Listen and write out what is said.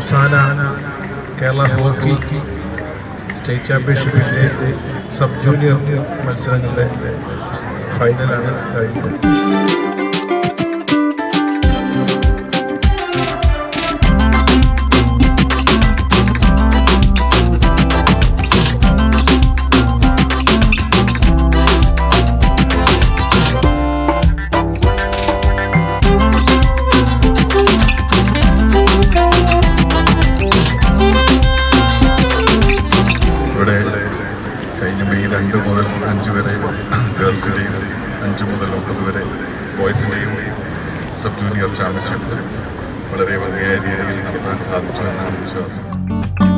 സംസ്ഥാന Kerala hockey state ചാമ്പ്യൻഷിപ്പിൻ്റെ sub junior മത്സരങ്ങളുടെ ഫൈനലാണ് കഴിഞ്ഞത്. കഴിഞ്ഞ മെയ് 2 മുതൽ 5 വരെ ഗേൾസിൻ്റെയും 5 മുതൽ 9 വരെ ബോയ്സിൻ്റെയും സബ് ജൂനിയർ ചാമ്പ്യൻഷിപ്പ് വളരെ ഭംഗിയായ രീതിയിൽ നടത്താൻ സാധിച്ചു എന്നാണ് വിശ്വാസം.